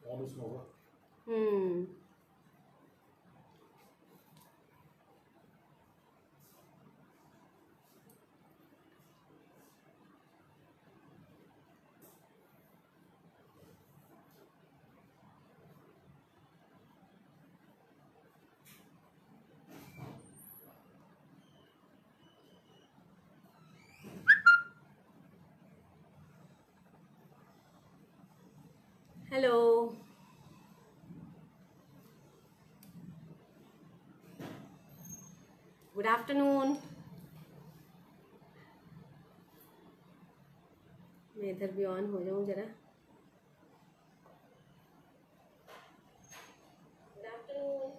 On उसमें होगा। Hello, good afternoon. मैं इधर भी ऑन हो जाऊं जरा। Good afternoon.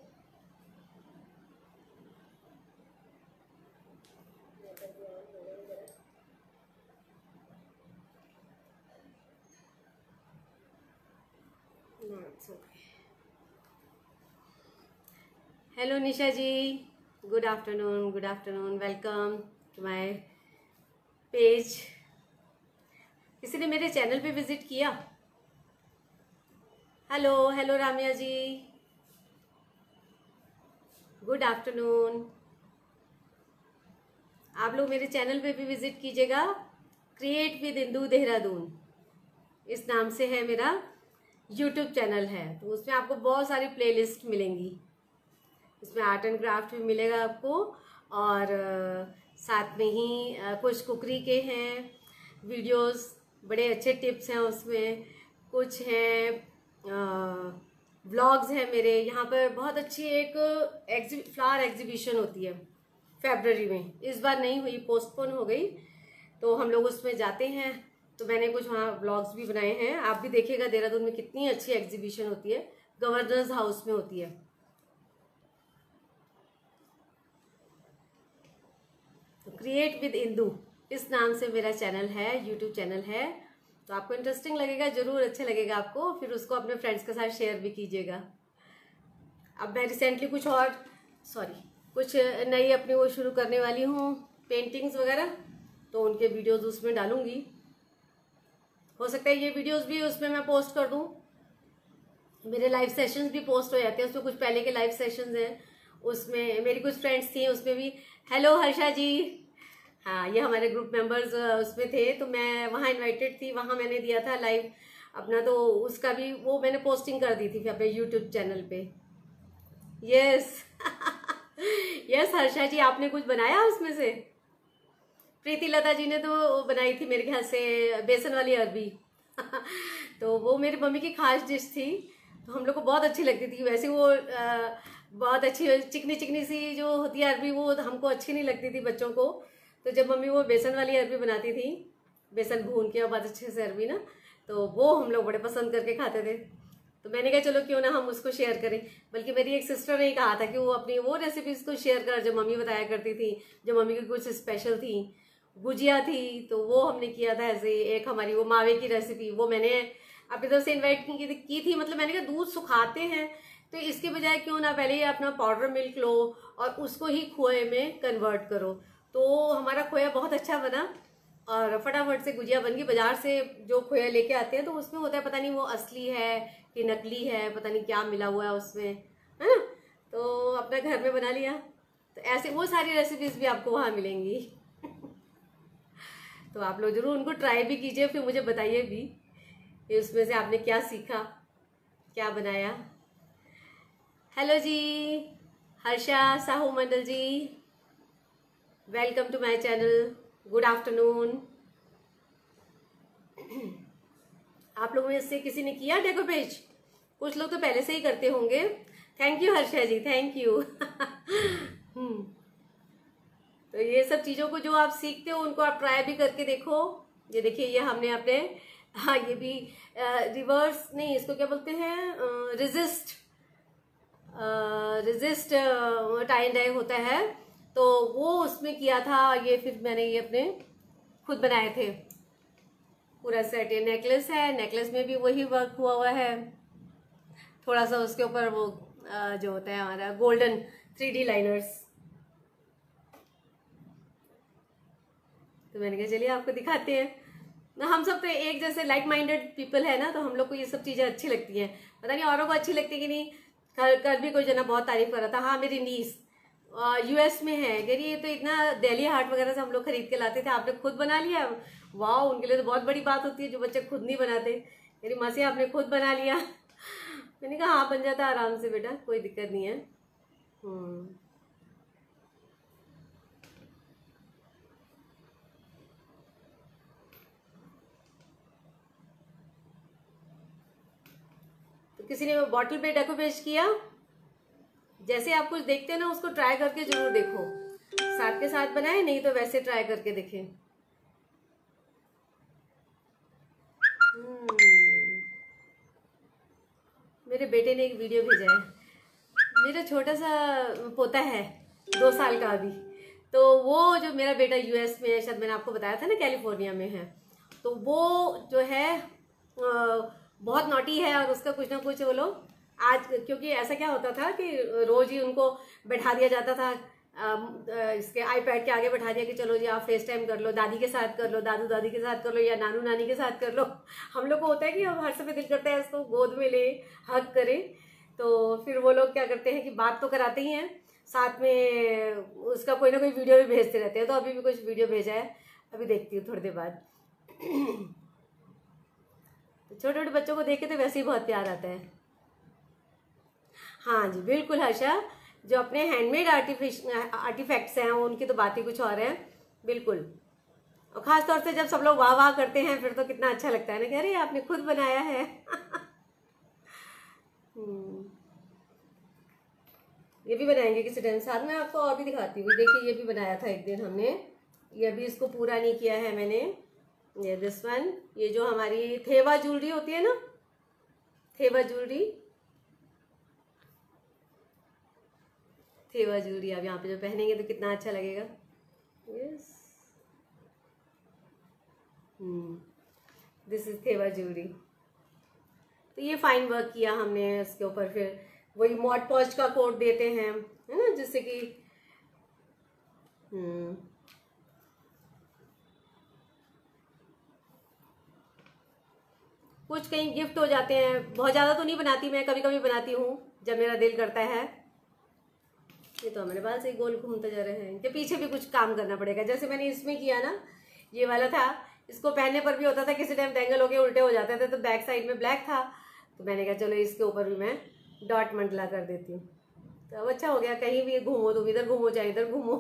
मैं इधर भी ऑन हो जाऊं जरा। It's okay. Hello Nisha ji, good afternoon, good afternoon. Welcome to my page. किसी ने मेरे चैनल पे विजिट किया? Hello hello Ramya ji, good afternoon. आप लोग मेरे चैनल पे भी विजिट कीजिएगा। क्रिएट विद इंदू देहरादून इस नाम से है मेरा यूट्यूब चैनल है। तो उसमें आपको बहुत सारी प्लेलिस्ट मिलेंगी। उसमें आर्ट एंड क्राफ्ट भी मिलेगा आपको, और साथ में ही कुछ कुकरी के हैं वीडियोस, बड़े अच्छे टिप्स हैं उसमें। कुछ हैं व्लॉग्स हैं मेरे। यहाँ पर बहुत अच्छी एक फ्लावर एग्जीबिशन होती है फरवरी में। इस बार नहीं हुई, पोस्टपोन हो गई, तो हम लोग उसमें जाते हैं। तो मैंने कुछ वहाँ व्लॉग्स भी बनाए हैं। आप भी देखिएगा देहरादून में कितनी अच्छी एग्जीबिशन होती है, गवर्नर्स हाउस में होती है। क्रिएट विद इंदू इस नाम से मेरा चैनल है, यूट्यूब चैनल है। तो आपको इंटरेस्टिंग लगेगा, जरूर अच्छा लगेगा आपको। फिर उसको अपने फ्रेंड्स के साथ शेयर भी कीजिएगा। अब मैं रिसेंटली कुछ नई अपनी वो शुरू करने वाली हूँ, पेंटिंग्स वगैरह, तो उनके वीडियोस उसमें डालूंगी। हो सकता है ये वीडियोस भी उसमें मैं पोस्ट कर दूँ। मेरे लाइव सेशंस भी पोस्ट हो जाते हैं उसमें। कुछ पहले के लाइव सेशंस हैं उसमें, मेरी कुछ फ्रेंड्स थी उसमें भी। हेलो हर्षा जी, हाँ ये हमारे ग्रुप मेंबर्स उसमें थे, तो मैं वहाँ इनवाइटेड थी, वहाँ मैंने दिया था लाइव अपना। तो उसका भी वो मैंने पोस्टिंग कर दी थी फिर अपने यूट्यूब चैनल पे। यस यस हर्षा जी, आपने कुछ बनाया उसमें से? प्रीति लता जी ने तो बनाई थी मेरे ख्याल से बेसन वाली अरबी तो वो मेरी मम्मी की खास डिश थी, तो हम लोग को बहुत अच्छी लगती थी। वैसे वो बहुत अच्छी चिकनी चिकनी सी जो होती है अरबी, वो हमको अच्छी नहीं लगती थी बच्चों को। तो जब मम्मी वो बेसन वाली अरबी बनाती थी, बेसन भून के और बहुत अच्छे से अरबी ना, तो वो हम लोग बड़े पसंद करके खाते थे। तो मैंने कहा चलो क्यों ना हम उसको शेयर करें। बल्कि मेरी एक सिस्टर ने ही कहा था कि वो अपनी वो रेसिपीज को शेयर कर जो मम्मी बताया करती थी, जो मम्मी की कुछ स्पेशल थी। गुजिया थी तो वो हमने किया था ऐसे। एक हमारी वो मावे की रेसिपी, वो मैंने अपनी तरफ से इन्वाइट की थी। मतलब मैंने कहा दूध सुखाते हैं तो इसके बजाय क्यों ना पहले ही अपना पाउडर मिल्क लो और उसको ही खोए में कन्वर्ट करो। तो हमारा खोया बहुत अच्छा बना और फटाफट से गुजिया बन गई। बाजार से जो खोया लेके आते हैं तो उसमें होता है पता नहीं वो असली है कि नकली है, पता नहीं क्या मिला हुआ है उसमें, है ना। तो अपना घर में बना लिया। तो ऐसे वो सारी रेसिपीज भी आपको वहाँ मिलेंगी तो आप लोग जरूर उनको ट्राई भी कीजिए, फिर मुझे बताइए भी कि उसमें से आपने क्या सीखा, क्या बनाया। Hello ji, Harsha Sahu Mandal ji, welcome to my channel, good afternoon. आप लोगों में से किसी ने किया डेको पेज? कुछ लोग तो पहले से ही करते होंगे। Thank you Harsha ji, thank you तो ये सब चीजों को जो आप सीखते हो उनको आप ट्राई भी करके देखो। ये देखिए, ये हमने अपने, हाँ ये भी रिवर्स नहीं, इसको क्या बोलते हैं, रिजिस्ट टाई एंड डाई होता है, तो वो उसमें किया था। ये फिर मैंने ये अपने खुद बनाए थे पूरा सेट। ये नेकलेस है, नेकलेस में भी वही वर्क हुआ हुआ है। थोड़ा सा उसके ऊपर वो जो होता है हमारा गोल्डन 3D लाइनर्स। तो मैंने कहा चलिए आपको दिखाते हैं। ना हम सब तो एक जैसे लाइक माइंडेड पीपल है ना, तो हम लोग को ये सब चीजें अच्छी लगती हैं। पता नहीं औरों को अच्छी लगती कि नहीं। कल भी कोई जना बहुत तारीफ कर रहा था। हाँ, मेरी नीस यूएस में है, कह रही ये तो इतना दिल्ली हाट वगैरह से हम लोग खरीद के लाते थे, आपने खुद बना लिया। वाह, उनके लिए तो बहुत बड़ी बात होती है जो बच्चे खुद नहीं बनाते। कह रही मासी आपने खुद बना लिया। मैंने कहा हाँ, बन जाता आराम से बेटा, कोई दिक्कत नहीं है। तो किसी ने बॉटल पे डेकोरेट किया। जैसे आप कुछ देखते हैं ना, उसको ट्राई करके जरूर देखो। साथ के साथ बनाए, नहीं तो वैसे ट्राई करके देखें। मेरे बेटे ने एक वीडियो भेजा है। मेरा छोटा सा पोता है 2 साल का अभी। तो वो जो मेरा बेटा यूएस में है, शायद मैंने आपको बताया था ना, कैलिफोर्निया में है। तो वो जो है बहुत नॉटी है, और उसका कुछ ना कुछ वो लोग आज, क्योंकि ऐसा क्या होता था कि रोज ही उनको बैठा दिया जाता था, इसके आईपैड के आगे बैठा दिया कि चलो जी आप फेस टाइम कर लो, दादी के साथ कर लो, दादू दादी के साथ कर लो, या नानू नानी के साथ कर लो। हम लोग को होता है कि हम हर समय दिल करता है इसको गोद में ले, हग करें। तो फिर वो लोग क्या करते हैं कि बात तो कराते ही हैं, साथ में उसका कोई ना कोई वीडियो भी भेजते रहते हैं। तो अभी भी कुछ वीडियो भेजा है, अभी देखती हूँ थोड़ी देर बाद। छोटे छोटे बच्चों को देख के तो वैसे ही बहुत प्यार आता है। हाँ जी बिल्कुल हर्षा, जो अपने हैंडमेड आर्टिफैक्ट्स हैं उनकी तो बात ही कुछ और है। बिल्कुल, और खास तौर से जब सब लोग वाह वाह करते हैं फिर तो कितना अच्छा लगता है ना, कह रहे आपने खुद बनाया है। ये भी बनाएंगे किसी टाइम साथ में, आपको और भी दिखाती हूँ। देखिए ये भी बनाया था एक दिन हमने, ये अभी इसको पूरा नहीं किया है मैंने। ये दिस वन, ये जो हमारी थेवा ज्वेलरी होती है ना, थेवा ज्वेलरी, थेवा ज्वेलरी आप यहाँ पे जो पहनेंगे तो कितना अच्छा लगेगा। Yes, this is Thewa jewellery. तो ये फाइन वर्क किया हमने इसके ऊपर। फिर वही मॉड पॉज का कोट देते हैं, है ना, जिससे कि कुछ कहीं गिफ्ट हो जाते हैं। बहुत ज़्यादा तो नहीं बनाती मैं, कभी कभी बनाती हूँ जब मेरा दिल करता है। ये तो हमारे बाल से गोल घूमते जा रहे हैं, इनके पीछे भी कुछ काम करना पड़ेगा। जैसे मैंने इसमें किया ना, ये वाला था, इसको पहनने पर भी होता था किसी टाइम टेंगल होके उल्टे हो जाते थे, तो बैक साइड में ब्लैक था, तो मैंने कहा चलो इसके ऊपर भी मैं डॉट मंडला कर देती हूँ। तो अब अच्छा हो गया, कहीं भी घूमो, तुम इधर घूमो चाहे इधर घूमो।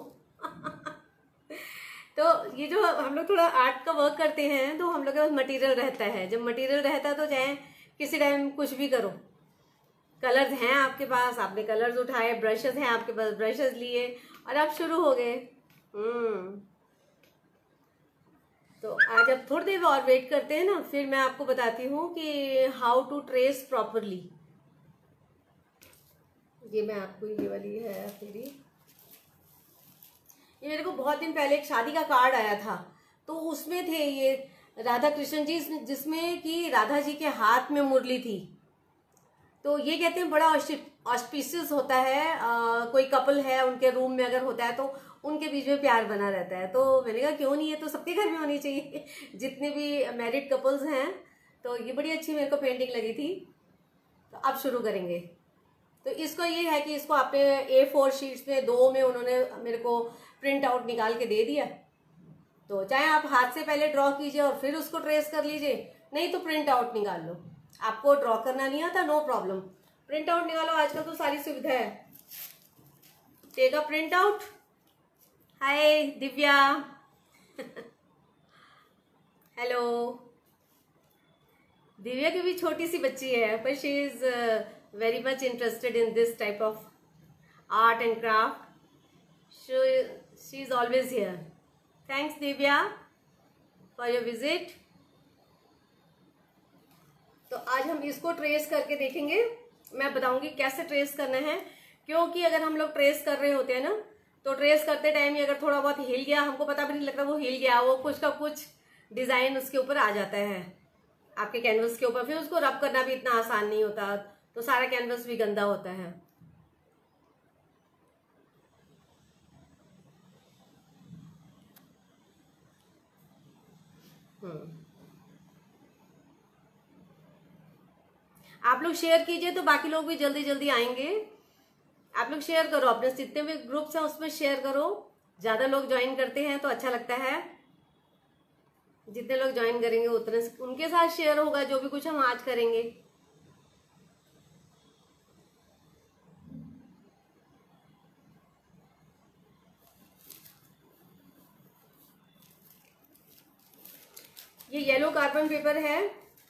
तो ये जो हम लोग थोड़ा आर्ट का वर्क करते हैं, तो हम लोग के पास मटेरियल रहता है। जब मटेरियल रहता है तो चाहे किसी टाइम कुछ भी करो। कलर्स हैं आपके पास, आपने कलर्स उठाए, ब्रशेस हैं आपके पास, ब्रशेस लिए और आप शुरू हो गए। तो आज अब थोड़ी देर और वेट करते हैं ना, फिर मैं आपको बताती हूँ कि हाउ टू ट्रेस प्रॉपरली। ये मैं आपको, ये वाली है मेरी, ये मेरे को बहुत दिन पहले एक शादी का कार्ड आया था, तो उसमें थे ये राधा कृष्ण जी, जिसमें कि राधा जी के हाथ में मुरली थी। तो ये कहते हैं बड़ा ऑस्पिशियस होता है, कोई कपल है उनके रूम में अगर होता है तो उनके बीच में प्यार बना रहता है। तो मैंने कहा क्यों नहीं, है तो सबके घर में होनी चाहिए, जितने भी मैरिड कपल्स हैं। तो ये बड़ी अच्छी मेरे को पेंटिंग लगी थी। तो अब शुरू करेंगे। तो इसको ये है कि इसको आपने A4 शीट्स में 2 में उन्होंने मेरे को प्रिंट आउट निकाल के दे दिया। तो चाहे आप हाथ से पहले ड्रॉ कीजिए और फिर उसको ट्रेस कर लीजिए, नहीं तो प्रिंट आउट निकाल लो। आपको ड्रॉ करना नहीं आता, नो प्रॉब्लम, प्रिंट आउट निकालो, आजकल तो सारी सुविधा है। Take a print out. Hi Divya. Hello. Divya की भी छोटी सी बच्ची है, पर she is very much interested in this type of art and craft. She is always here. Thanks Divya for your visit. तो आज हम इसको ट्रेस करके देखेंगे, मैं बताऊंगी कैसे ट्रेस करना है। क्योंकि अगर हम लोग ट्रेस कर रहे होते हैं ना, तो ट्रेस करते टाइम ही अगर थोड़ा बहुत हिल गया, हमको पता भी नहीं लगता वो हिल गया, वो कुछ का कुछ डिजाइन उसके ऊपर आ जाता है आपके कैनवस के ऊपर। फिर उसको रब करना भी इतना आसान नहीं होता, तो सारा कैनवस भी गंदा होता है। आप लोग शेयर कीजिए तो बाकी लोग भी जल्दी जल्दी आएंगे। आप लोग शेयर करो, अपने जितने भी ग्रुप्स हैं उसमें शेयर करो। ज्यादा लोग ज्वाइन करते हैं तो अच्छा लगता है। जितने लोग ज्वाइन करेंगे उतने उनके साथ शेयर होगा जो भी कुछ हम आज करेंगे। ये येलो कार्बन पेपर है।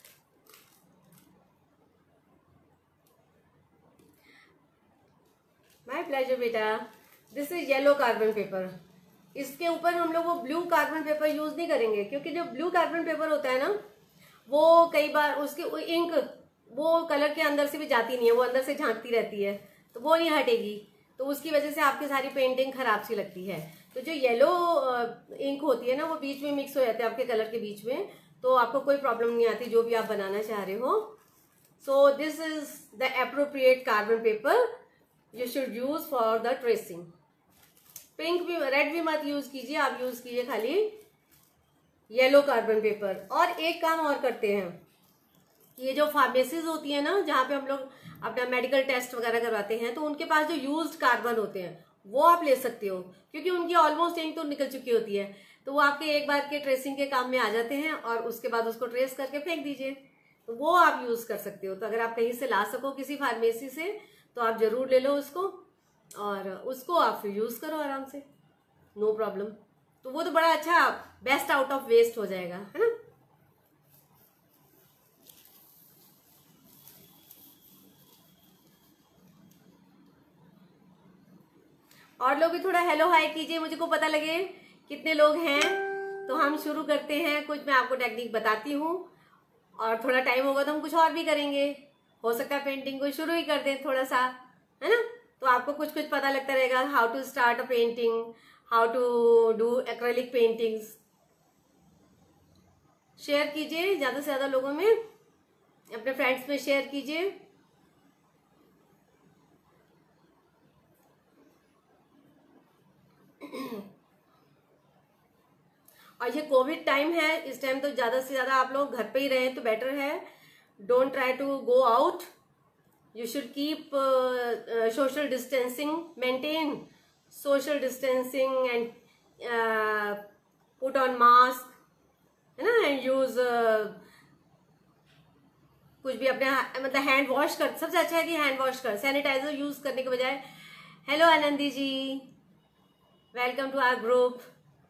माय प्लेजर बेटा। This is yellow carbon paper. इसके ऊपर हम लोग वो ब्लू कार्बन पेपर यूज नहीं करेंगे, क्योंकि जो ब्लू कार्बन पेपर होता है ना, वो कई बार उसकी इंक वो कलर के अंदर से भी जाती नहीं है, वो अंदर से झांकती रहती है, तो वो नहीं हटेगी, तो उसकी वजह से आपकी सारी पेंटिंग खराब सी लगती है। तो जो येलो इंक होती है ना, वो बीच में मिक्स हो जाती है आपके कलर के बीच में, तो आपको कोई प्रॉब्लम नहीं आती जो भी आप बनाना चाह रहे हो। So this is the appropriate carbon paper you should use for the tracing. Pink भी, रेड भी मत यूज कीजिए, आप यूज कीजिए खाली येलो कार्बन पेपर। और एक काम और करते हैं, ये जो फार्मेसीज होती है ना, जहाँ पे हम लोग अपना मेडिकल टेस्ट वगैरह करवाते हैं, तो उनके पास जो यूज्ड कार्बन होते हैं वो आप ले सकते हो, क्योंकि उनकी ऑलमोस्ट इंक तो निकल चुकी होती है, तो वो आपके एक बार के ट्रेसिंग के काम में आ जाते हैं और उसके बाद उसको ट्रेस करके फेंक दीजिए, तो वो आप यूज कर सकते हो। तो अगर आप कहीं से ला सको किसी फार्मेसी से तो आप जरूर ले लो उसको, और उसको आप फिर यूज करो आराम से, नो प्रॉब्लम। तो वो तो बड़ा अच्छा बेस्ट आउट ऑफ वेस्ट हो जाएगा, है ना। और लोग भी थोड़ा हेलो हाय कीजिए, मुझे को पता लगे कितने लोग हैं। तो हम शुरू करते हैं। कुछ मैं आपको टेक्निक बताती हूँ, और थोड़ा टाइम होगा तो हम कुछ और भी करेंगे। हो सकता है पेंटिंग को शुरू ही कर दें थोड़ा सा, है ना, तो आपको कुछ कुछ पता लगता रहेगा। How to start a painting, how to do acrylic paintings. Share कीजिए ज्यादा से ज्यादा लोगों में, अपने फ्रेंड्स में शेयर कीजिए। और ये कोविड टाइम है, इस टाइम तो ज्यादा से ज्यादा आप लोग घर पे ही रहें तो बेटर है। Don't try to go out, you should keep social distancing, maintain social distancing and put on mask, है ना, एंड यूज कुछ भी अपने मतलब हैंड वॉश कर, सबसे अच्छा है कि हैंड वॉश कर, सैनिटाइजर यूज करने के बजाय। Hello Anandi ji, welcome to our group.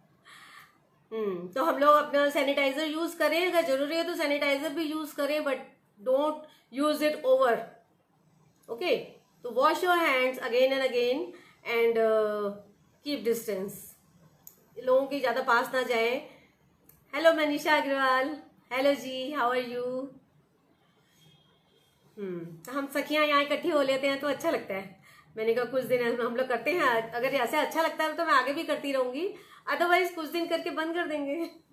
तो हम लोग अपना सैनिटाइजर यूज करें, अगर जरूरी है तो सैनिटाइजर भी यूज करें, but don't use it over, okay. तो wash your hands again and again and keep distance, लोगों के ज्यादा पास ना जाए। Hello Manisha Agarwal, hello ji, how are you. तो हम सखियां यहाँ इकट्ठी हो लेते हैं तो अच्छा लगता है। मैंने कहा कुछ दिन हम लोग करते हैं, अगर ऐसे अच्छा लगता है तो मैं आगे भी करती रहूंगी, अदरवाइज कुछ दिन करके बंद कर देंगे।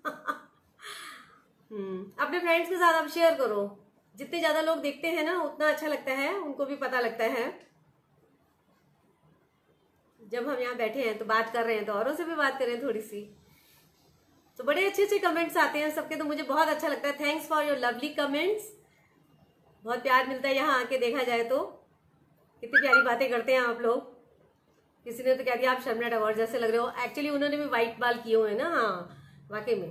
अपने फ्रेंड्स के साथ आप शेयर करो, जितने ज्यादा लोग देखते हैं ना उतना अच्छा लगता है, उनको भी पता लगता है। जब हम यहाँ बैठे हैं तो बात कर रहे हैं तो औरों से भी बात करें थोड़ी सी। तो बड़े अच्छे अच्छे कमेंट्स आते हैं सबके, तो मुझे बहुत अच्छा लगता है। Thanks for your lovely comments, बहुत प्यार मिलता है यहाँ आके, देखा जाए तो कितनी प्यारी बातें करते हैं आप लोग। किसी ने तो कह दिया आप शर्मिला टैगोर जैसे लग रहे हो, एक्चुअली उन्होंने भी व्हाइट बाल किए हुए हैं ना, हाँ वाकई में।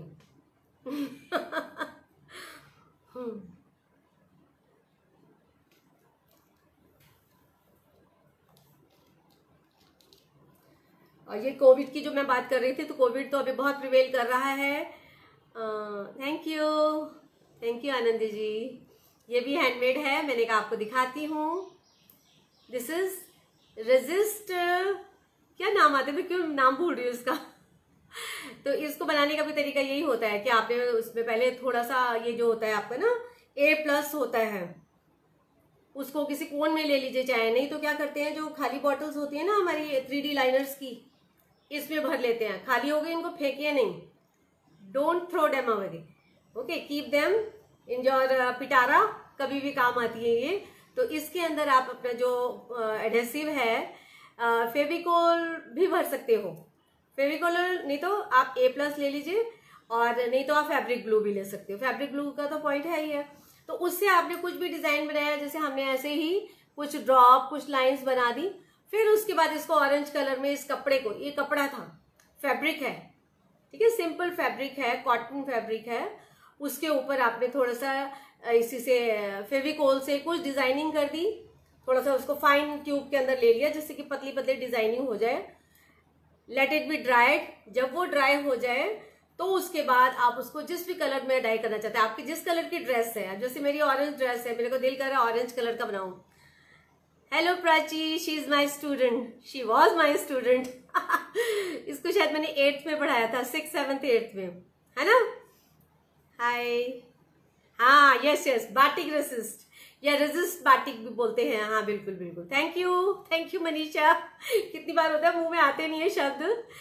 और ये कोविड की जो मैं बात कर रही थी, तो कोविड तो अभी बहुत प्रिवेल कर रहा है। Thank you, thank you Anandi ji. ये भी हैंडमेड है, मैंने कहा आपको दिखाती हूँ। दिस इज रेजिस्ट, क्या नाम आता है, मैं क्यों नाम भूल रही हूँ इसका। तो इसको बनाने का भी तरीका यही होता है कि आपने उसमें पहले थोड़ा सा ये जो होता है आपका ना A+ होता है, उसको किसी कोन में ले लीजिए चाहे, नहीं तो क्या करते हैं जो खाली बॉटल्स होती है ना हमारी 3D लाइनर्स की, इसमें भर लेते हैं। खाली हो गए इनको फेंकिए नहीं, don't throw them away, okay, keep them in your पिटारा, कभी भी काम आती है ये। तो इसके अंदर आप अपना जो एडहेसिव है, फेविकोल भी भर सकते हो। फेविकोल नहीं तो आप A+ ले लीजिए, और नहीं तो आप फैब्रिक ग्लू भी ले सकते हो। फैब्रिक ग्लू का तो पॉइंट है ही है। तो उससे आपने कुछ भी डिजाइन बनाया, जैसे हमने ऐसे ही कुछ ड्रॉप, कुछ लाइंस बना दी, फिर उसके बाद इसको ऑरेंज कलर में इस कपड़े को, ये कपड़ा था, फैब्रिक है, ठीक है, सिंपल फैब्रिक है, कॉटन फैब्रिक है, उसके ऊपर आपने थोड़ा सा इसी से फेविकोल से कुछ डिजाइनिंग कर दी, थोड़ा सा उसको फाइन ट्यूब के अंदर ले लिया जिससे कि पतली पतली डिजाइनिंग हो जाए। लेट इट बी ड्राइड, जब वो ड्राई हो जाए तो उसके बाद आप उसको जिस भी कलर में डाई करना चाहते हैं, आपकी जिस कलर की ड्रेस है, जैसे मेरी ऑरेंज ड्रेस है, मेरे को दिल कर रहा है ऑरेंज कलर का बनाऊं। Hello Prachi, she is my student, she was my student. इसको शायद मैंने 8th में पढ़ाया था, 6th 7th 8th में, है ना। हाय, हाँ यस यस, बाटिक रेसिस्ट या रेजिस्ट बाटिक भी बोलते हैं, हाँ बिल्कुल बिल्कुल। Thank you Manisha. कितनी बार होता है मुंह में आते नहीं है शब्द।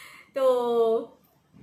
तो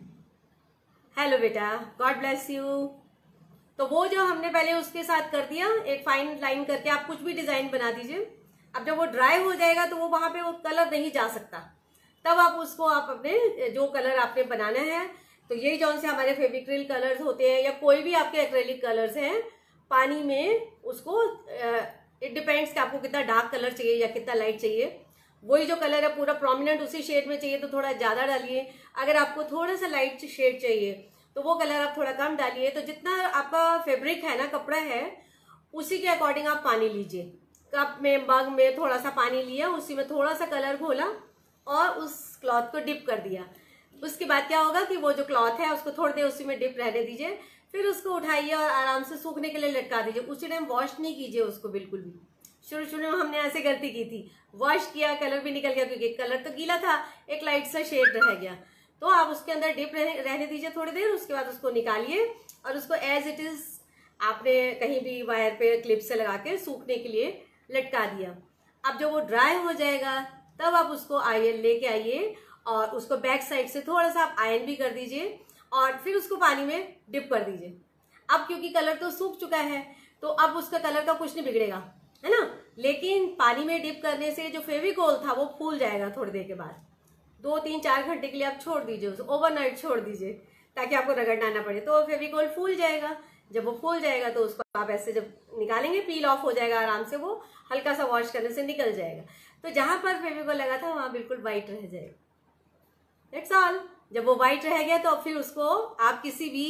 हेलो बेटा, गॉड ब्लेस यू। तो वो जो हमने पहले उसके साथ कर दिया, एक फाइन लाइन करके आप कुछ भी डिजाइन बना दीजिए। अब जब वो ड्राई हो जाएगा तो वो वहां पे वो कलर नहीं जा सकता, तब आप उसको आप अपने जो कलर आपने बनाना है, तो यही जौन से हमारे फेविक्रिल कलर्स होते हैं या कोई भी आपके एक्रेलिक कलर्स हैं, पानी में उसको इट डिपेंड्स कि आपको कितना डार्क कलर चाहिए या कितना लाइट चाहिए। वही जो कलर है पूरा प्रोमिनेंट उसी शेड में चाहिए तो थोड़ा ज्यादा डालिए, अगर आपको थोड़ा सा लाइट शेड चाहिए तो वो कलर आप थोड़ा कम डालिए। तो जितना आपका फैब्रिक है ना, कपड़ा है, उसी के अकॉर्डिंग आप पानी लीजिए। कप में, मग में थोड़ा सा पानी लिया, उसी में थोड़ा सा कलर घोला और उस क्लॉथ को डिप कर दिया। उसके बाद क्या होगा कि वो जो क्लॉथ है उसको थोड़ी देर उसी में डिप रहने दीजिए, फिर उसको उठाइए और आराम से सूखने के लिए लटका दीजिए। उसी टाइम वॉश नहीं कीजिए उसको बिल्कुल भी। शुरू में हमने ऐसे गलती की थी, वॉश किया, कलर भी निकल गया क्योंकि कलर तो गीला था, एक लाइट सा शेड रह गया। तो आप उसके अंदर डिप रहने दीजिए थोड़ी देर, उसके बाद उसको निकालिए और उसको एज इट इज आपने कहीं भी वायर पे क्लिप से लगा के सूखने के लिए लटका दिया। अब जब वो ड्राई हो जाएगा तब आप उसको आयरन लेके आइए और उसको बैक साइड से थोड़ा सा आप आयरन भी कर दीजिए और फिर उसको पानी में डिप कर दीजिए। अब क्योंकि कलर तो सूख चुका है तो अब उसका कलर का कुछ नहीं बिगड़ेगा, है ना। लेकिन पानी में डिप करने से जो फेविकोल था वो फूल जाएगा थोड़ी देर के बाद। 2-3-4 घंटे के लिए आप छोड़ दीजिए उसे, ओवरनाइट छोड़ दीजिए ताकि आपको रगड़ना ना पड़े, तो फेविकोल फूल जाएगा। जब वो फूल जाएगा तो उसको आप ऐसे जब निकालेंगे, पील ऑफ हो जाएगा आराम से, वो हल्का सा वॉश करने से निकल जाएगा। तो जहां पर फेविकोल लगा था वहां बिल्कुल व्हाइट रह जाएगा, दैट्स ऑल। जब वो व्हाइट रह गया तो फिर उसको आप किसी भी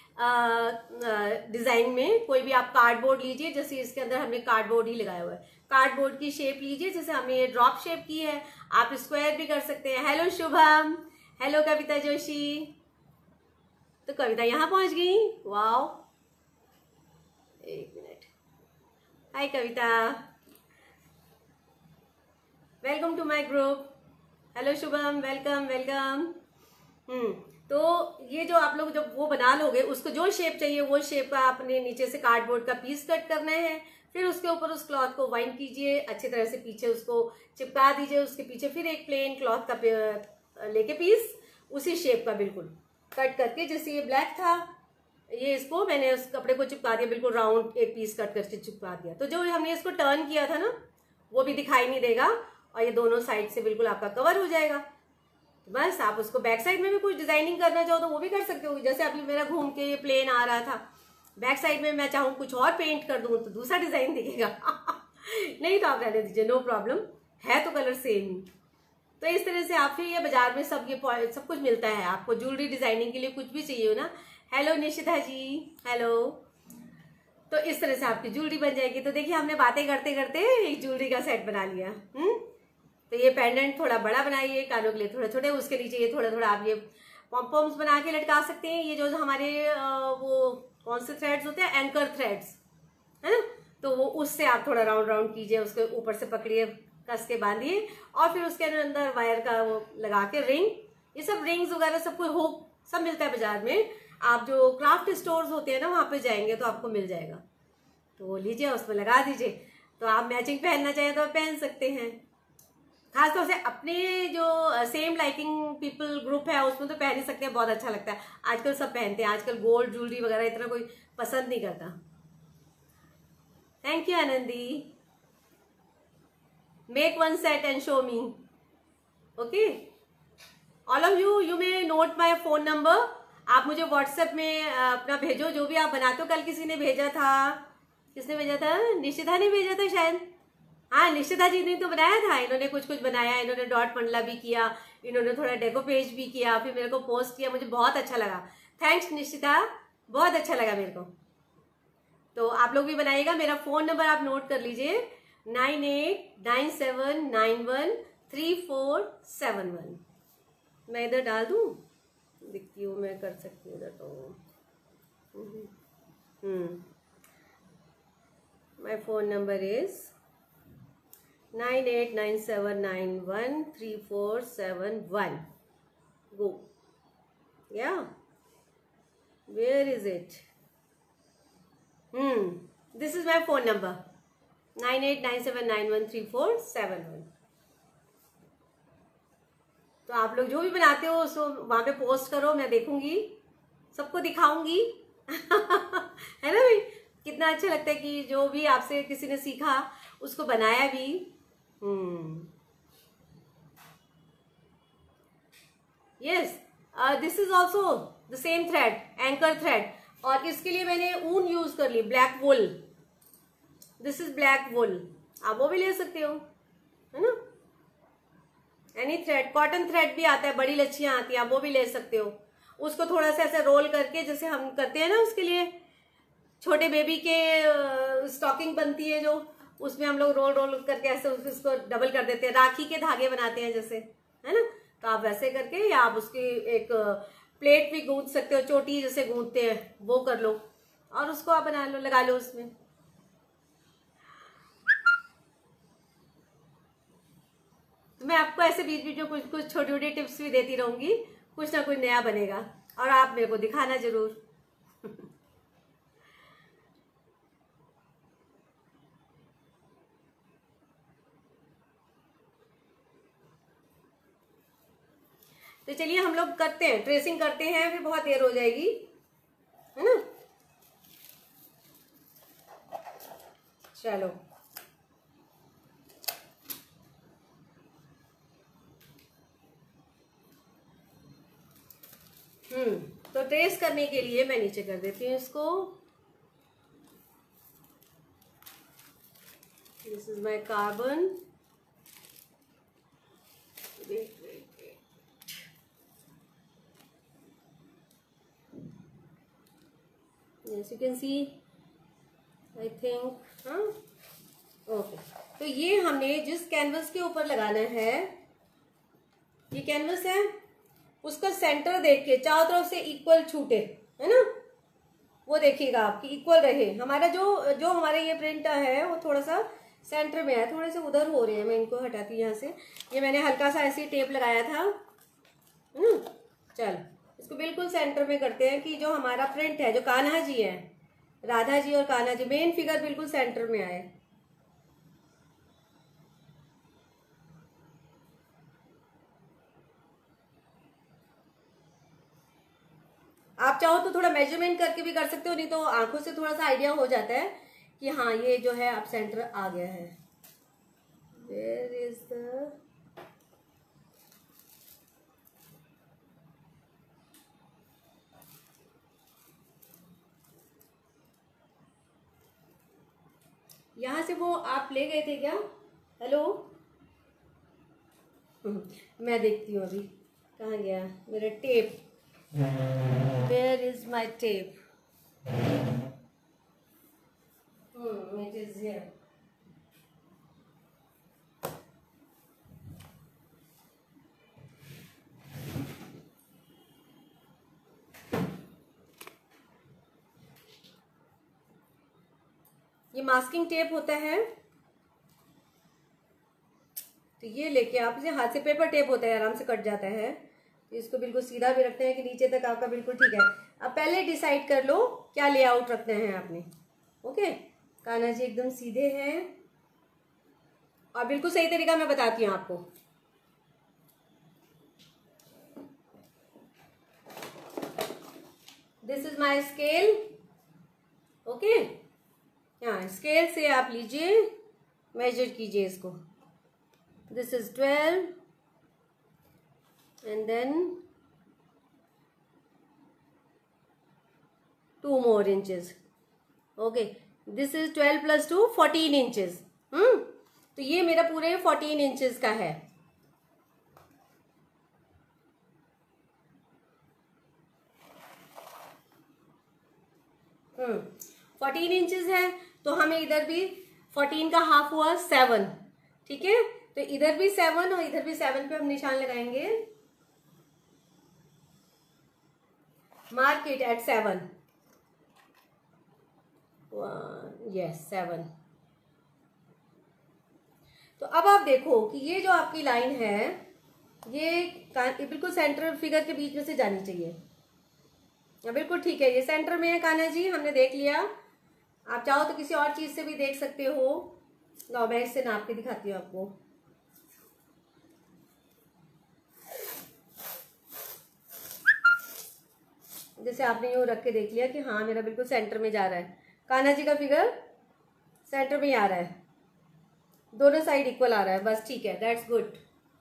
डिजाइन में, कोई भी आप कार्डबोर्ड लीजिए, जैसे इसके अंदर हमने कार्डबोर्ड ही लगाया हुआ है, कार्डबोर्ड की शेप लीजिए, जैसे हमने ये ड्रॉप शेप की है, आप स्क्वायर भी कर सकते हैं। Hello Shubham, hello Kavita Joshi. तो कविता यहाँ पहुंच गई, वाओ, एक minute. Hi Kavita, welcome to my group. Hello Shubham, welcome welcome. तो ये जो आप लोग जब वो बना लोगे, उसको जो शेप चाहिए वो शेप का आपने नीचे से कार्डबोर्ड का पीस कट करना है, फिर उसके ऊपर उस क्लॉथ को वाइंड कीजिए अच्छी तरह से, पीछे उसको चिपका दीजिए, उसके पीछे फिर एक प्लेन क्लॉथ का लेके पीस उसी शेप का बिल्कुल कट करके, जैसे ये ब्लैक था, ये इसको मैंने उस कपड़े को चिपका दिया, बिल्कुल राउंड एक पीस कट करके चिपका दिया। तो जो हमने इसको टर्न किया था ना, वो भी दिखाई नहीं देगा और ये दोनों साइड से बिल्कुल आपका कवर हो जाएगा। बस आप उसको बैक साइड में भी कुछ डिजाइनिंग करना चाहो तो वो भी कर सकते हो। जैसे अभी मेरा घूम के ये प्लेन आ रहा था, बैक साइड में मैं चाहूँ कुछ और पेंट कर दूं तो दूसरा डिजाइन दिखेगा। नहीं तो आप रहने दीजिए, नो प्रॉब्लम, है तो कलर सेम ही। तो इस तरह से आप फिर ये बाजार में सब कुछ मिलता है आपको, ज्वेलरी डिजाइनिंग के लिए कुछ भी चाहिए हो ना। Hello Nishita ji, hello. तो इस तरह से आपकी ज्वेलरी बन जाएगी। तो देखिए हमने बातें करते करते एक ज्वेलरी का सेट बना लिया। तो ये पेंडेंट थोड़ा बड़ा बनाइए, कानों के लिए थोड़ा छोटे, उसके नीचे ये थोड़ा थोड़ा आप ये पॉम्पॉम्स बना के लटका सकते हैं। ये जो हमारे वो कौन से थ्रेड्स होते हैं, एंकर थ्रेड्स, है ना, तो वो उससे आप थोड़ा राउंड राउंड कीजिए, उसके ऊपर से पकड़िए, कस के बांधिए और फिर उसके अंदर वायर का वो लगा के रिंग, ये सब रिंग्स वगैरह सब कुछ हुक सब मिलता है बाजार में। आप जो क्राफ्ट स्टोर्स होते हैं ना वहां पे जाएंगे तो आपको मिल जाएगा, तो वो लीजिए, उसमें लगा दीजिए। तो आप मैचिंग पहनना चाहें तो आप पहन सकते हैं। खासतौर से अपने जो सेम लाइकिंग पीपल ग्रुप है उसमें तो पहन ही सकते हैं, बहुत अच्छा लगता है। आजकल सब पहनते हैं, आजकल गोल्ड ज्वेलरी वगैरह इतना कोई पसंद नहीं करता। Thank you Anandi. Make one set and show me, okay. All of you may note my phone number. आप मुझे व्हाट्सएप में अपना भेजो जो भी आप बनाते हो। कल किसी ने भेजा था किसने भेजा था? निशिता ने भेजा था शायद। हाँ, निशिता जी ने तो बनाया था। इन्होंने कुछ कुछ बनाया, इन्होंने डॉट मंडला भी किया, इन्होंने थोड़ा डेको पेज भी किया, फिर मेरे को पोस्ट किया, मुझे बहुत अच्छा लगा। थैंक्स निशिता, बहुत अच्छा लगा मेरे को। तो आप लोग भी बनाइएगा। मेरा फोन नंबर आप नोट कर लीजिए, 9897913471। मैं इधर डाल दूं, दिखती हूँ, मैं कर सकती हूँ इधर तो। My phone number is 9897913471। Go. Yeah. Where is it? This is my phone number. 9897913471। तो आप लोग जो भी बनाते हो उसको वहां पे पोस्ट करो, मैं देखूंगी, सबको दिखाऊंगी। है ना भाई? कितना अच्छा लगता है कि जो भी आपसे किसी ने सीखा उसको बनाया भी। Yes, this is also the same thread, anchor thread. और इसके लिए मैंने ऊन यूज कर ली, black wool. This is black wool, आप वो भी ले सकते हो, है ना। एनी थ्रेड, कॉटन थ्रेड भी आता है, बड़ी लच्छियां आती हैं, आप वो भी ले सकते हो। उसको थोड़ा सा ऐसे रोल करके, जैसे हम करते हैं ना, उसके लिए छोटे बेबी के स्टॉकिंग बनती है जो, उसमें हम लोग रोल रोल करके ऐसे उसको डबल कर देते हैं, राखी के धागे बनाते हैं जैसे, है ना। तो आप वैसे करके, या आप उसकी एक प्लेट भी गूंथ सकते हो, चोटी जैसे गूंथते हैं वो कर लो, और उसको आप बना लो, लगा लो उसमें। तो मैं आपको ऐसे बीच बीच में कुछ कुछ छोटी छोटी टिप्स भी देती रहूंगी, कुछ ना कुछ नया बनेगा, और आप मेरे को दिखाना जरूर। तो चलिए हम लोग करते हैं, ट्रेसिंग करते हैं, फिर बहुत देर हो जाएगी, है ना। चलो, तो ट्रेस करने के लिए मैं नीचे कर देती हूँ इसको। This is my carbon. Wait wait wait, yes you can see, I think. हाँ, ओके। तो ये हमने जिस कैनवस के ऊपर लगाना है, ये कैनवस है, उसका सेंटर देख के चारों तरफ से इक्वल छूटे, है ना, वो देखिएगा आपकी इक्वल रहे। हमारा जो जो हमारा ये प्रिंट है वो थोड़ा सा सेंटर में है, थोड़े से उधर हो रहे हैं, मैं इनको हटाती हूँ यहाँ से। ये मैंने हल्का सा ऐसे टेप लगाया था, है ना। चल, इसको बिल्कुल सेंटर में करते हैं कि जो हमारा प्रिंट है, जो कान्हा जी है, राधा जी और कान्हा जी, मेन फिगर बिल्कुल सेंटर में आए। आप चाहो तो थोड़ा मेजरमेंट करके भी कर सकते हो, नहीं तो आंखों से थोड़ा सा आइडिया हो जाता है कि हाँ ये जो है अब सेंटर आ गया है। वेयर इज द, यहां से वो आप ले गए थे क्या? हेलो, मैं देखती हूँ अभी कहाँ गया मेरा tape. Where is my tape? It is here. ये मास्किंग टेप होता है, तो ये लेके आप इसे हाथ से, पेपर टेप होता है, आराम से कट जाता है। तो इसको बिल्कुल सीधा भी रखते हैं कि नीचे तक आपका बिल्कुल ठीक है। अब पहले डिसाइड कर लो क्या लेआउट रखते हैं आपने। ओके, कान्हा जी एकदम सीधे हैं, और बिल्कुल सही तरीका मैं बताती हूँ आपको। This is my scale. Okay, हाँ, स्केल से आप लीजिए, मेजर कीजिए इसको। This is 12 and then 2 more inches. Okay, this is 12 + 2 14 inches. तो ये मेरा पूरे 14 इंचेस का है। हम्म 14 इंचेस है, तो हमें इधर भी 14 का हाफ हुआ 7, ठीक है। तो इधर भी 7 और इधर भी 7 पे हम निशान लगाएंगे। Mark it at 7। यस 7। तो अब आप देखो कि ये जो आपकी लाइन है ये बिल्कुल सेंटर फिगर के बीच में से जानी चाहिए। बिल्कुल ठीक है, ये सेंटर में है कान्हा जी, हमने देख लिया। आप चाहो तो किसी और चीज से भी देख सकते हो। लो मैं इससे नाप के दिखाती हूँ आपको। जैसे आपने यूँ रख के देख लिया कि हाँ मेरा बिल्कुल सेंटर में जा रहा है, कान्हा जी का फिगर सेंटर में ही आ रहा है, दोनों साइड इक्वल आ रहा है, बस ठीक है, दैट्स गुड।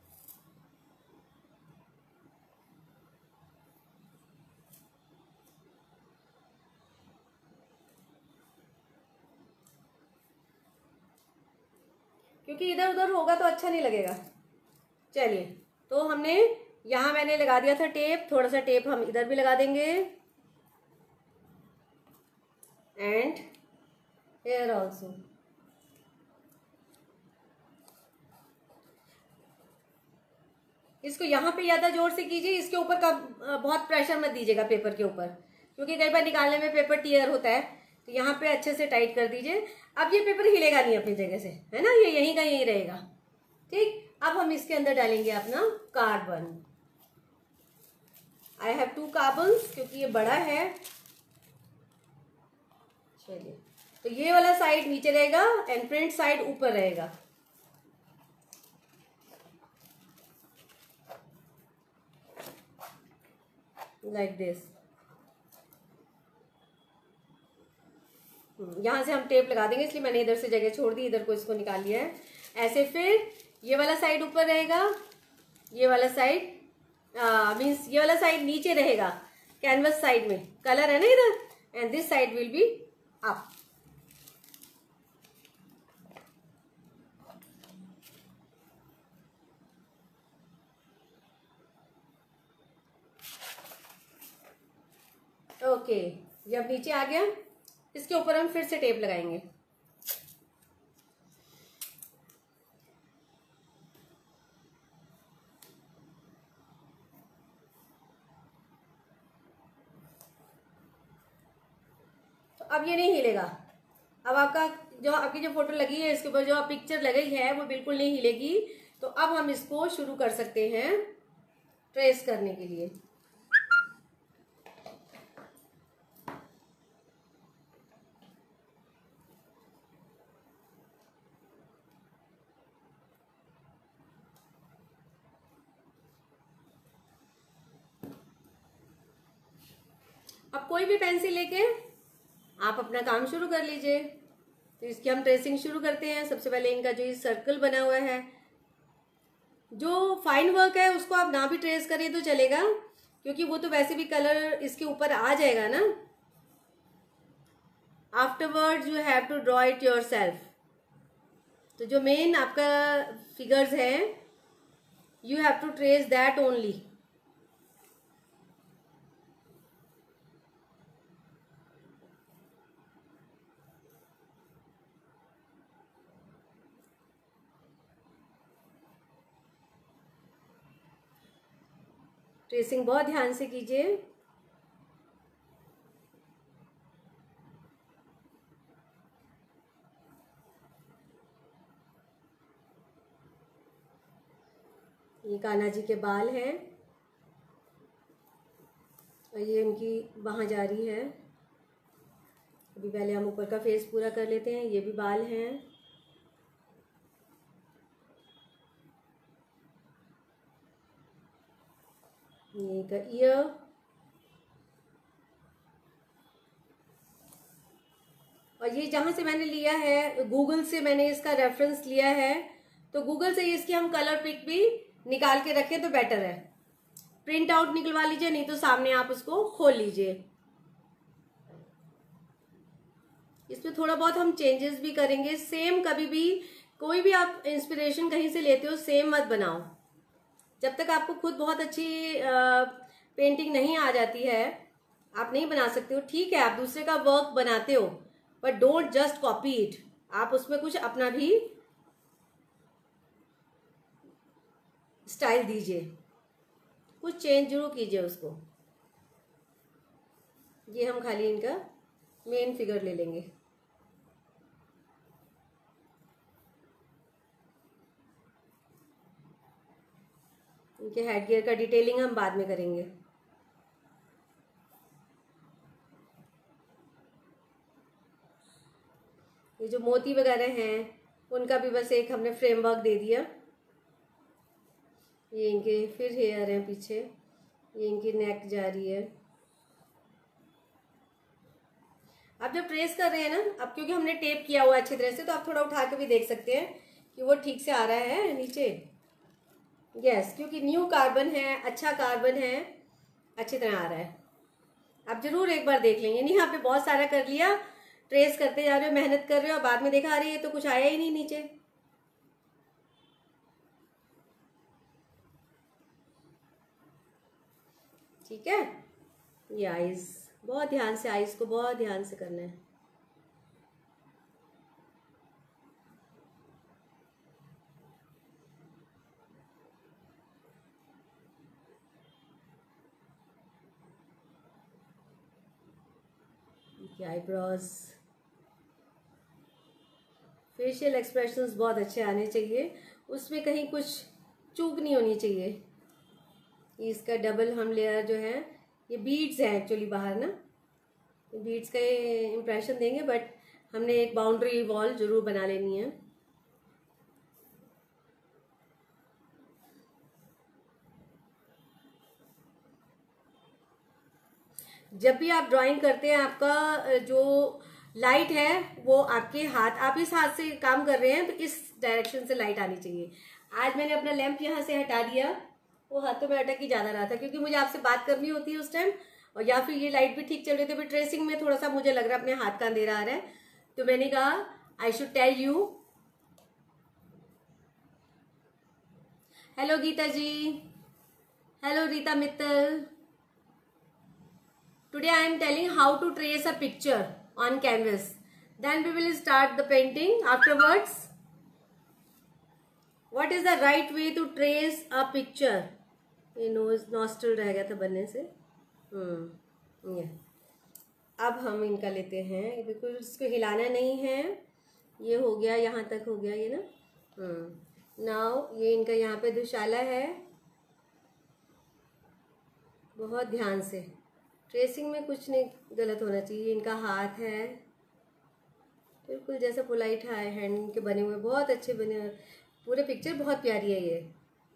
क्योंकि इधर उधर होगा तो अच्छा नहीं लगेगा। चलिए, तो हमने यहाँ मैंने लगा दिया था टेप, थोड़ा सा टेप हम इधर भी लगा देंगे एंड हेयर ऑल्सो। इसको यहाँ पे ज्यादा जोर से कीजिए, इसके ऊपर का बहुत प्रेशर मत दीजिएगा पेपर के ऊपर, क्योंकि कई बार निकालने में पेपर टीयर होता है। तो यहाँ पे अच्छे से टाइट कर दीजिए। अब ये पेपर हिलेगा नहीं अपनी जगह से, है ना, ये यहीं का यहीं रहेगा। ठीक, अब हम इसके अंदर डालेंगे अपना कार्बन। आई हैव 2 कार्बन्स क्योंकि ये बड़ा है। चलिए, तो ये वाला साइड नीचे रहेगा एंड प्रिंट साइड ऊपर रहेगा। Like this. यहां से हम टेप लगा देंगे, इसलिए मैंने इधर से जगह छोड़ दी, इधर को इसको निकाल लिया है ऐसे। फिर ये वाला साइड ऊपर रहेगा, ये वाला साइड मीन्स ये वाला साइड नीचे रहेगा कैनवस साइड में, कलर है ना इधर, and this side will be up. Okay, ये अब नीचे आ गया। इसके ऊपर हम फिर से टेप लगाएंगे। तो अब ये नहीं हिलेगा। अब आपकी जो फोटो लगी है इसके ऊपर जो पिक्चर लगी है वो बिल्कुल नहीं हिलेगी। तो अब हम इसको शुरू कर सकते हैं ट्रेस करने के लिए। अब कोई भी पेंसिल लेके आप अपना काम शुरू कर लीजिए। तो इसकी हम ट्रेसिंग शुरू करते हैं। सबसे पहले इनका जो ये सर्कल बना हुआ है, जो फाइन वर्क है उसको आप ना भी ट्रेस करें तो चलेगा, क्योंकि वो तो वैसे भी कलर इसके ऊपर आ जाएगा ना। Afterward you have to draw it yourself. तो जो मेन आपका फिगर्स है you have to trace that only. Tracing बहुत ध्यान से कीजिए। ये कान्हा जी के बाल हैं और ये इनकी बाँह जा रही है। अभी पहले हम ऊपर का फेस पूरा कर लेते हैं। ये भी बाल हैं। ये का ईयर, और ये जहाँ से मैंने लिया है गूगल से मैंने इसका रेफरेंस लिया है। तो गूगल से इसकी हम कलर पिक भी निकाल के रखें तो बेटर है। प्रिंट आउट निकलवा लीजिए, नहीं तो सामने आप उसको खोल लीजिए। इसमें थोड़ा बहुत हम चेंजेस भी करेंगे। सेम कभी भी कोई भी आप इंस्पिरेशन कहीं से लेते हो सेम मत बनाओ। जब तक आपको खुद बहुत अच्छी पेंटिंग नहीं आ जाती है, आप नहीं बना सकते हो। ठीक है, आप दूसरे का वर्क बनाते हो, but don't just copy it. आप उसमें कुछ अपना भी स्टाइल दीजिए, कुछ चेंज जरूर कीजिए उसको। ये हम खाली इनका मेन फिगर ले लेंगे। इनके हेड गियर का डिटेलिंग हम बाद में करेंगे। ये जो मोती वगैरह हैं उनका भी बस एक हमने फ्रेमवर्क दे दिया। ये इनके फिर हेयर हैं पीछे, ये इनकी नेक जा रही है। आप जब ट्रेस कर रहे हैं ना, अब क्योंकि हमने टेप किया हुआ है अच्छी तरह से, तो आप थोड़ा उठा के भी देख सकते हैं कि वो ठीक से आ रहा है नीचे। यस, क्योंकि न्यू कार्बन है, अच्छा कार्बन है, अच्छी तरह आ रहा है। आप जरूर एक बार देख लेंगे। नहीं, आपने बहुत सारा कर लिया, ट्रेस करते जा रहे हो, मेहनत कर रहे हो, बाद में देखा आ रही है तो कुछ आया ही नहीं नीचे। ठीक है, ये आईज बहुत ध्यान से, आईज को बहुत ध्यान से करना है। आईब्रोज, फेशियल एक्सप्रेशंस बहुत अच्छे आने चाहिए, उसमें कहीं कुछ चूक नहीं होनी चाहिए। ये इसका डबल हम लेयर जो है, ये बीड्स हैं एक्चुअली बाहर ना, बीड्स का इम्प्रेशन देंगे, बट हमने एक बाउंड्री वॉल जरूर बना लेनी है। जब भी आप ड्राइंग करते हैं, आपका जो लाइट है वो आपके हाथ, आप इस हाथ से काम कर रहे हैं तो इस डायरेक्शन से लाइट आनी चाहिए। आज मैंने अपना लैंप यहाँ से हटा दिया, वो हाथों में अटक ही ज्यादा रहा था क्योंकि मुझे आपसे बात करनी होती है उस टाइम, और या फिर ये लाइट भी ठीक चल रही थी, बट ट्रेसिंग में थोड़ा सा मुझे लग रहा है अपने हाथ का अंधेरा आ रहा है, तो मैंने कहा I should tell you. Hello Geeta ji, hello Rita Mittal. Today I am telling how to trace a picture on canvas. Then we will start the painting afterwards. What is the right way to trace a picture? ये nostril रह गया था बनने से। ये अब हम इनका लेते हैं, बिल्कुल इसको हिलाना नहीं है। ये हो गया, यहाँ तक हो गया ये ना। नाउ ये इनका यहाँ पे दुशाला है, बहुत ध्यान से। ट्रेसिंग में कुछ नहीं गलत होना चाहिए। इनका हाथ है बिल्कुल जैसा पोलाइट हैंड के बने हुए, बहुत अच्छे बने हुए, पूरे पिक्चर बहुत प्यारी है ये।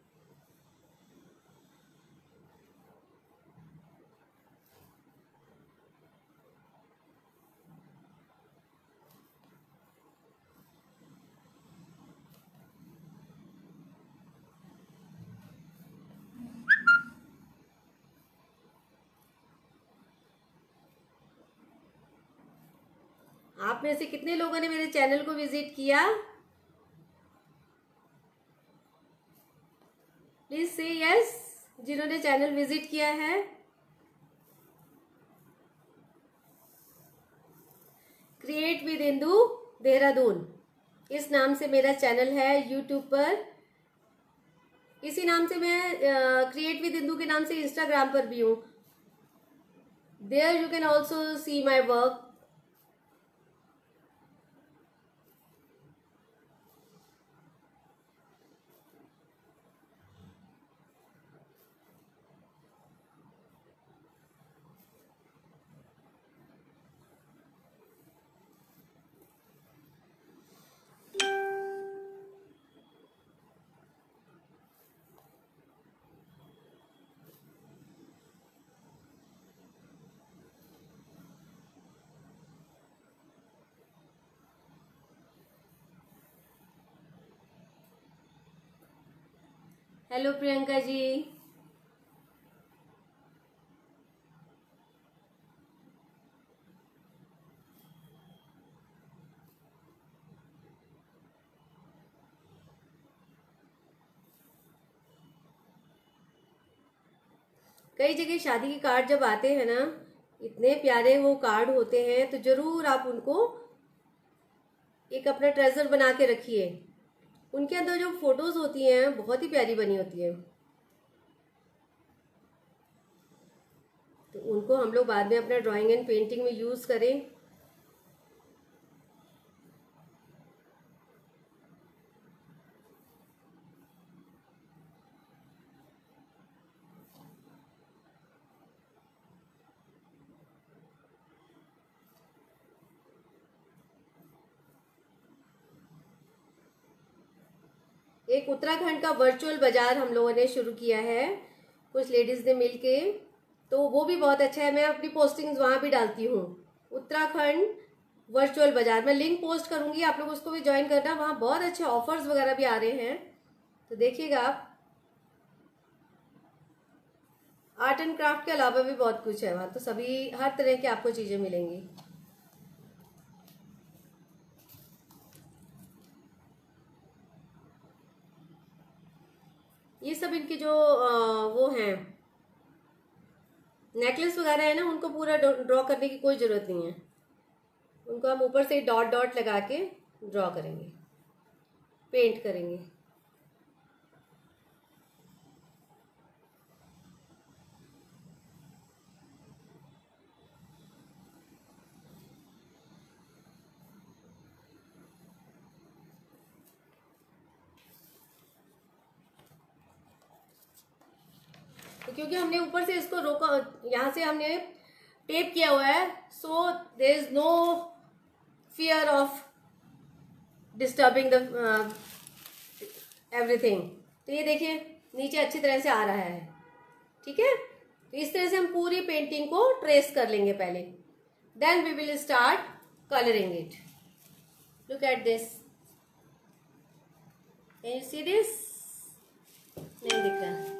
आप में से कितने लोगों ने मेरे चैनल को विजिट किया? प्लीज से यस, जिन्होंने चैनल विजिट किया है। क्रिएट विद इंदु देहरादून, इस नाम से मेरा चैनल है यूट्यूब पर। इसी नाम से मैं क्रिएट विद इंदु के नाम से इंस्टाग्राम पर भी हूँ। There you can also see my work. Hello Priyanka ji, कई जगह शादी के कार्ड जब आते हैं ना, इतने प्यारे वो कार्ड होते हैं, तो जरूर आप उनको एक अपना ट्रेजर बना के रखिए। उनके अंदर जो फोटोज होती हैं बहुत ही प्यारी बनी होती हैं, तो उनको हम लोग बाद में अपना ड्राइंग एंड पेंटिंग में यूज करें। एक उत्तराखंड का वर्चुअल बाजार हम लोगों ने शुरू किया है, कुछ लेडीज ने मिलके, तो वो भी बहुत अच्छा है। मैं अपनी पोस्टिंग्स वहां भी डालती हूँ, उत्तराखंड वर्चुअल बाजार। मैं लिंक पोस्ट करूंगी, आप लोग उसको भी ज्वाइन करना। वहां बहुत अच्छे ऑफर्स वगैरह भी आ रहे हैं, तो देखिएगा आप। आर्ट एंड क्राफ्ट के अलावा भी बहुत कुछ है वहां, तो सभी हर तरह की आपको चीजें मिलेंगी। ये सब इनके जो वो हैं नेकलेस वगैरह है ना, उनको पूरा ड्रॉ करने की कोई जरूरत नहीं है। उनको हम ऊपर से डॉट डॉट लगा के ड्रॉ करेंगे, पेंट करेंगे। तो क्योंकि हमने ऊपर से इसको रोका, यहाँ से हमने टेप किया हुआ है, so there is no fear of disturbing the everything. तो ये देखिए नीचे अच्छी तरह से आ रहा है, ठीक है। तो इस तरह से हम पूरी पेंटिंग को ट्रेस कर लेंगे पहले, then we will start colouring it. Look at this, can you see this? नहीं दिख रहा?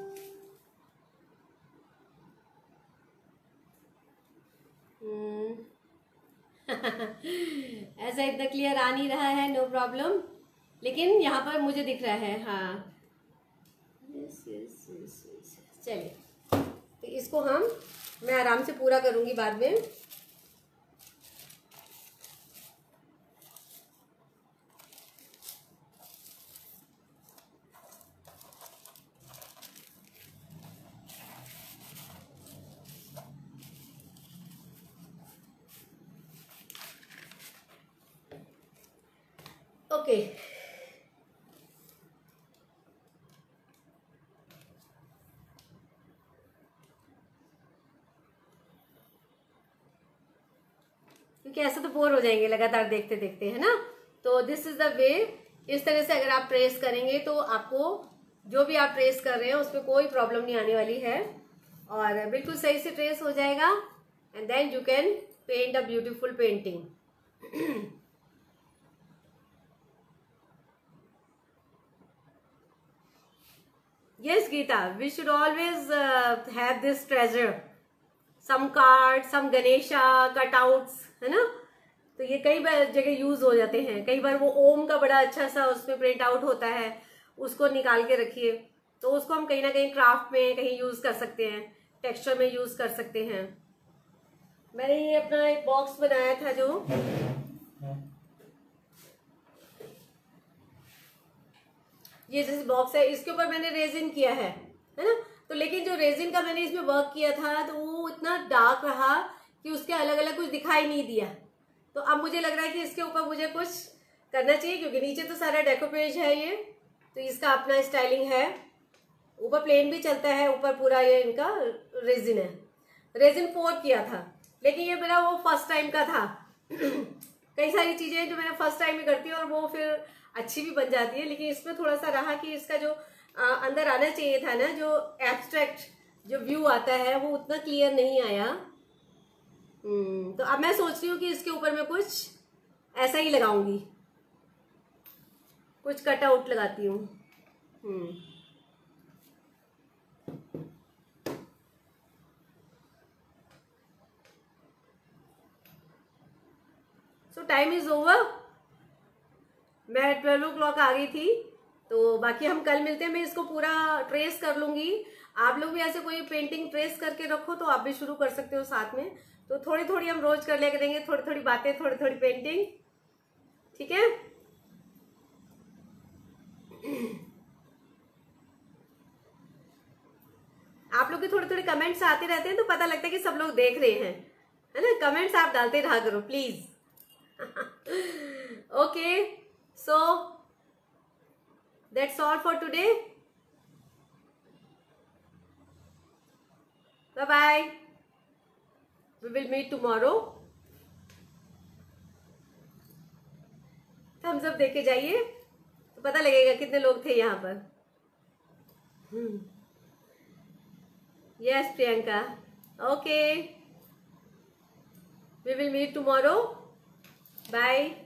ऐसा इतना क्लियर आ नहीं रहा है, नो प्रॉब्लम, लेकिन यहाँ पर मुझे दिख रहा है। हाँ चलिए, तो इसको मैं आराम से पूरा करूंगी बाद में। ओके क्योंकि ऐसा तो बोर हो जाएंगे लगातार देखते देखते, है ना। तो दिस इज द वे। इस तरह से अगर आप ट्रेस करेंगे तो आपको जो भी आप ट्रेस कर रहे हैं उसमें कोई प्रॉब्लम नहीं आने वाली है, और बिल्कुल सही से ट्रेस हो जाएगा, and then you can paint a beautiful painting. Yes, Geeta, we should always have this treasure. Some cards, some Ganesha cutouts, है ना। तो ये कई बार जगह यूज हो जाते हैं। कई बार वो ओम का बड़ा अच्छा सा उसमें प्रिंट आउट होता है, उसको निकाल के रखिए, तो उसको हम कहीं ना कहीं क्राफ्ट में कहीं यूज कर सकते हैं, टेक्सचर में यूज कर सकते हैं। मैंने ये अपना एक बॉक्स बनाया था, जो ये जैसे बॉक्स है, इसके ऊपर मैंने रेजिन किया है ना। तो लेकिन जो रेजिन का मैंने इसमें वर्क किया था, तो वो इतना डार्क रहा कि उसके अलग अलग कुछ दिखाई नहीं दिया। तो अब मुझे लग रहा है कि इसके ऊपर मुझे कुछ करना चाहिए, क्योंकि नीचे तो सारा डेको पेज है ये, तो इसका अपना स्टाइलिंग है। ऊपर प्लेन भी चलता है, ऊपर पूरा ये इनका रेजिन है। रेजिन 4 किया था, लेकिन ये मेरा वो फर्स्ट टाइम का था। कई सारी चीजें जो मैंने फर्स्ट टाइम में करती हूँ और वो फिर अच्छी भी बन जाती है, लेकिन इसमें थोड़ा सा रहा कि इसका जो अंदर आना चाहिए था ना, जो एब्स्ट्रैक्ट जो व्यू आता है, वो उतना क्लियर नहीं आया। तो अब मैं सोच रही हूँ कि इसके ऊपर मैं कुछ ऐसा ही लगाऊंगी, कुछ कटआउट लगाती हूँ। So time is over. मैं 12 o'clock आ गई थी, तो बाकी हम कल मिलते हैं, मैं इसको पूरा ट्रेस कर लूंगी। आप लोग भी ऐसे कोई पेंटिंग ट्रेस करके रखो तो आप भी शुरू कर सकते हो साथ में। तो थोड़ी थोड़ी हम रोज कर लिया करेंगे, थोड़ी थोड़ी बातें, थोड़ी थोड़ी पेंटिंग, ठीक है। आप लोग के थोड़े थोड़े कमेंट्स आते रहते हैं तो पता लगता है कि सब लोग देख रहे हैं, है ना। कमेंट्स आप डालते रहा करो please. Okay, so that's all for today. Bye bye, we will meet tomorrow. Thumbs up देके जाइए तो पता लगेगा कितने लोग थे यहाँ पर। Yes Priyanka, okay, we will meet tomorrow, bye.